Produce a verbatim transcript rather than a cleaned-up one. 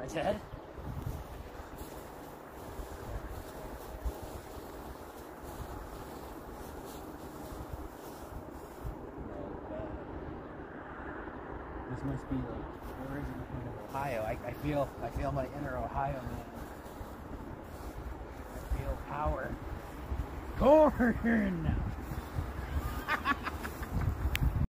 dead? This must be like origin from Ohio. I, I feel I feel my inner Ohio man. I feel power. Corn!